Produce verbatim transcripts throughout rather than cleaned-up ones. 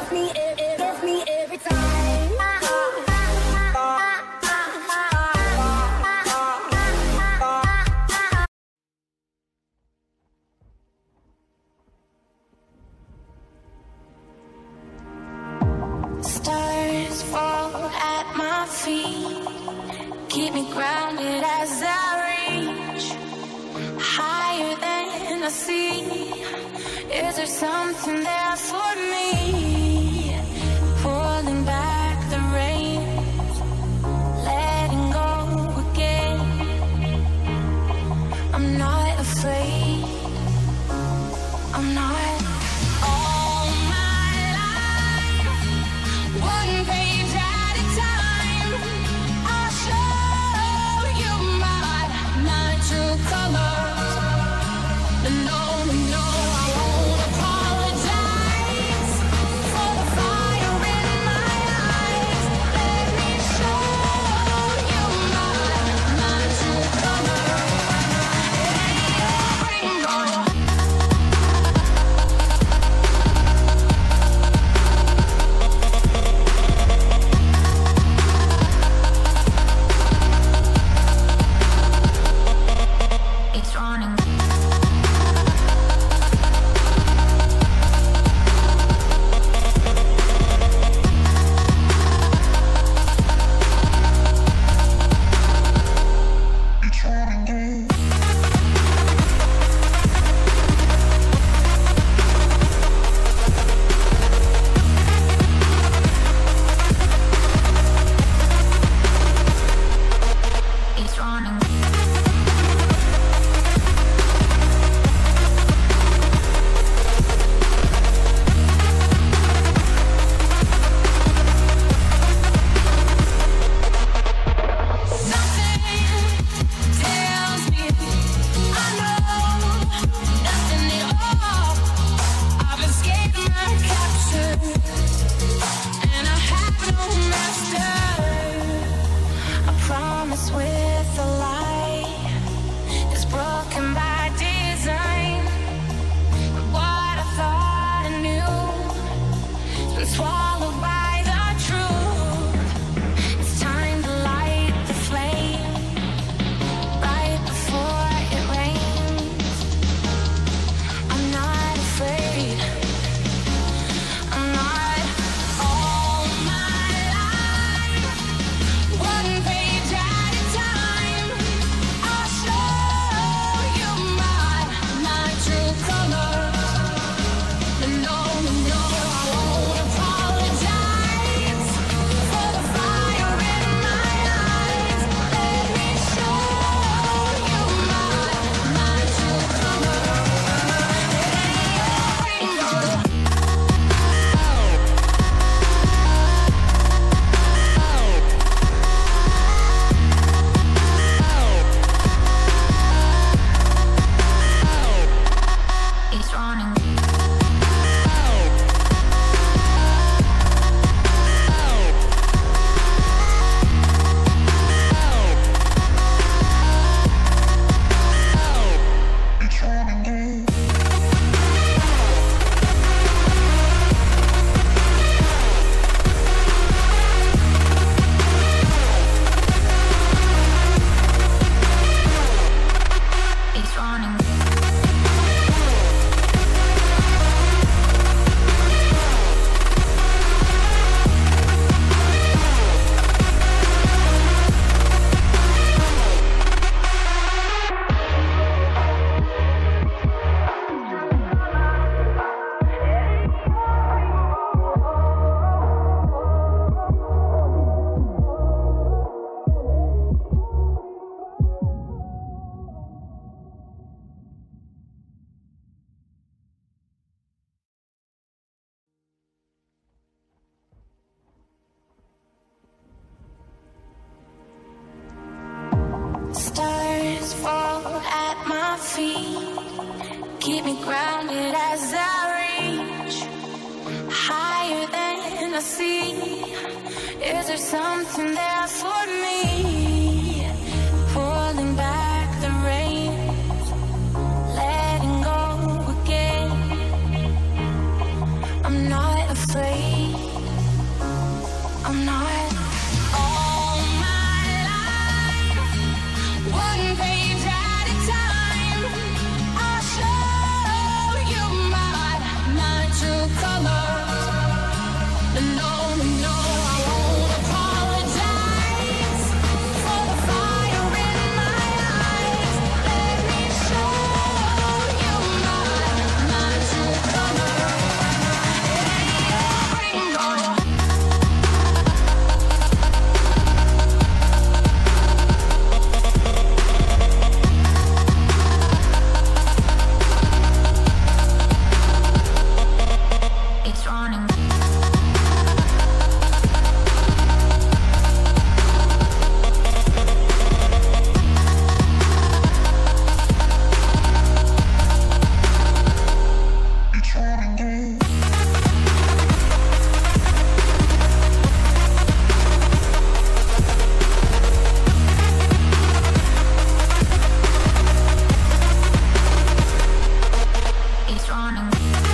gets me, it, it gets me every time. Stars fall at my feet, keep me grounded as I reach higher than I see. Is there something there for me? Pulling back the reins, letting go again. I'm not afraid, I'm not. All my life, one page at a time, I'll show you my, my true colors. No, no, I won't apologize for the fire in my eyes. Let me show you my, my true colors. It ain't your rainbow. It's running. It's running. With a lie is broken by design. What I thought I knew been swallowed by the truth. It's time to light the flame right before it rains. I'm not afraid, I'm not. All my life, one page at a time, I'll show you my, my true colors. No, no, I won't apologize for the fire in my eyes. Let me show you my, my true colors. It ain't your rainbow. It's running. It's running. Stars fall at my feet, keep me grounded as I reach higher than I see. Is there something there for me? Pulling back the reins, letting go again. I'm not afraid. I'm not all my life, one page at a time. I'll show you my, my true colors. No, no, I won't apologize for the fire in my eyes. Let me show you my, my true colors. It ain't your rainbow. It's running. It's running.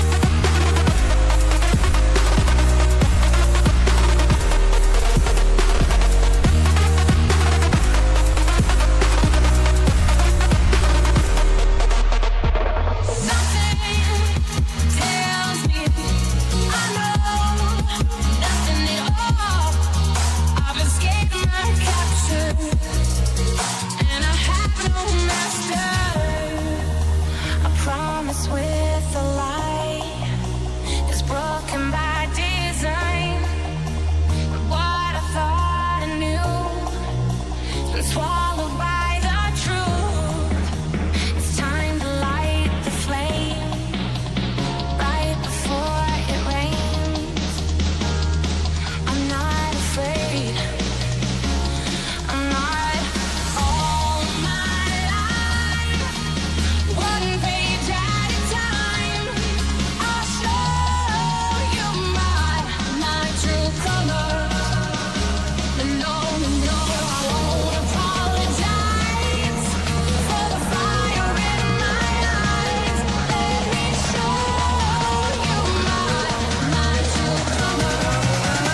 With a lie is broken by design. What I thought I knew been swallowed by the truth. It's time to light the flame right before it rains. I'm not afraid. I'm not all my life. One page at a time. I'll show you my, my true colors. No, no, I won't apologize for the fire in my eyes. Let me show you my, my true colors.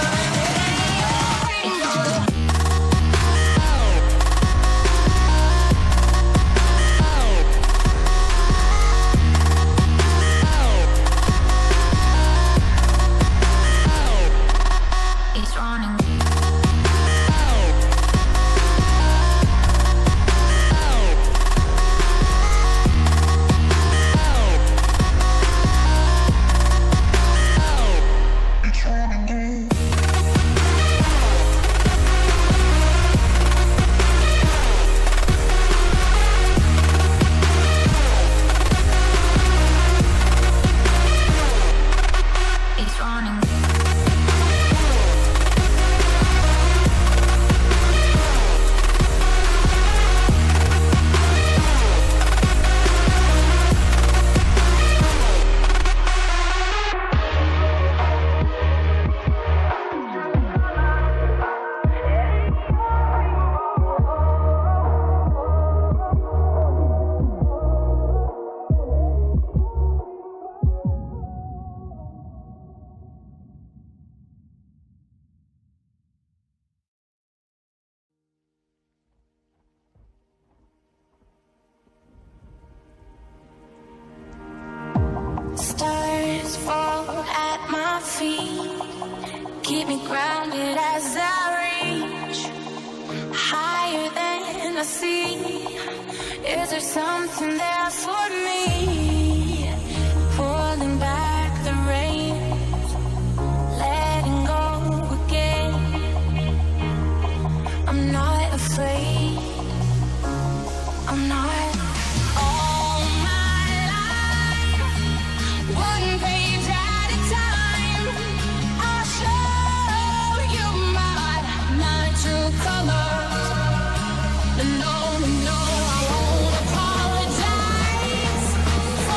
It ain't your rainbow. It's running. It's running. Stars fall at my feet, keep me grounded as I reach higher than I see. Is there something there for me? Pulling back the reins, letting go again. I'm not afraid. I'm not all my life. One page at a time. I'll show you my, my true colors. No, no, I won't apologize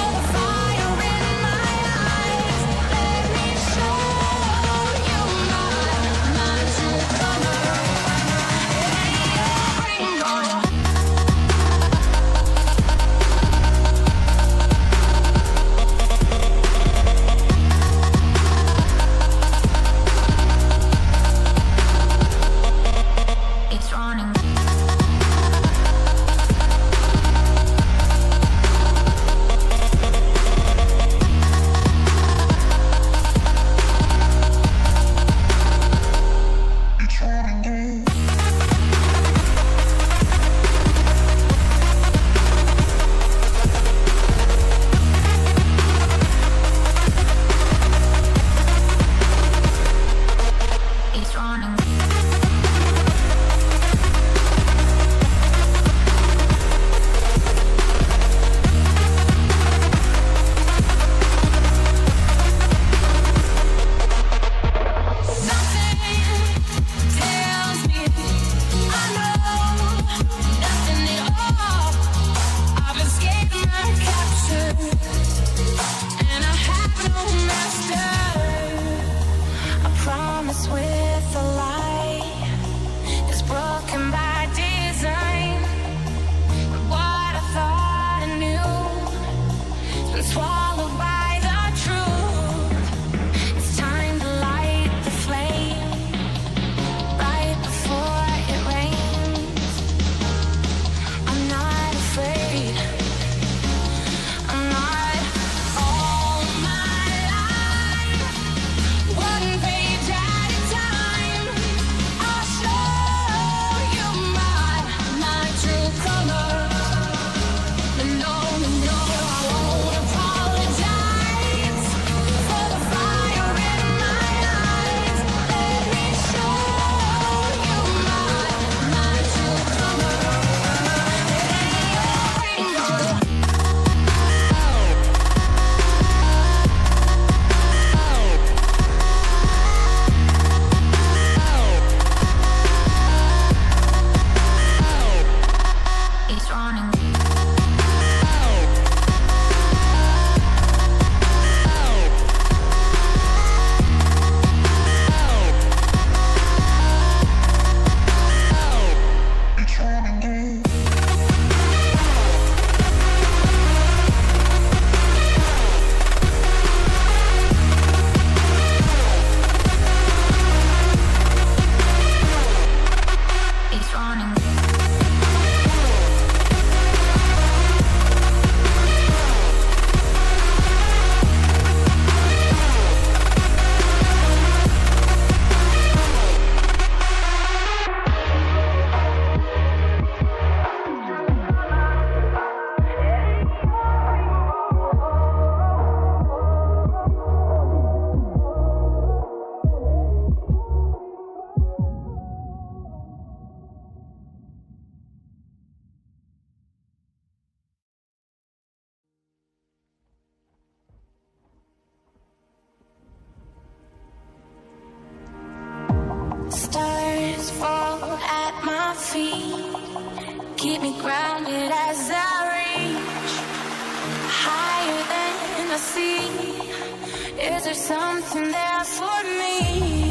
my feet. Keep me grounded as I reach higher than I see. Is there something there for me?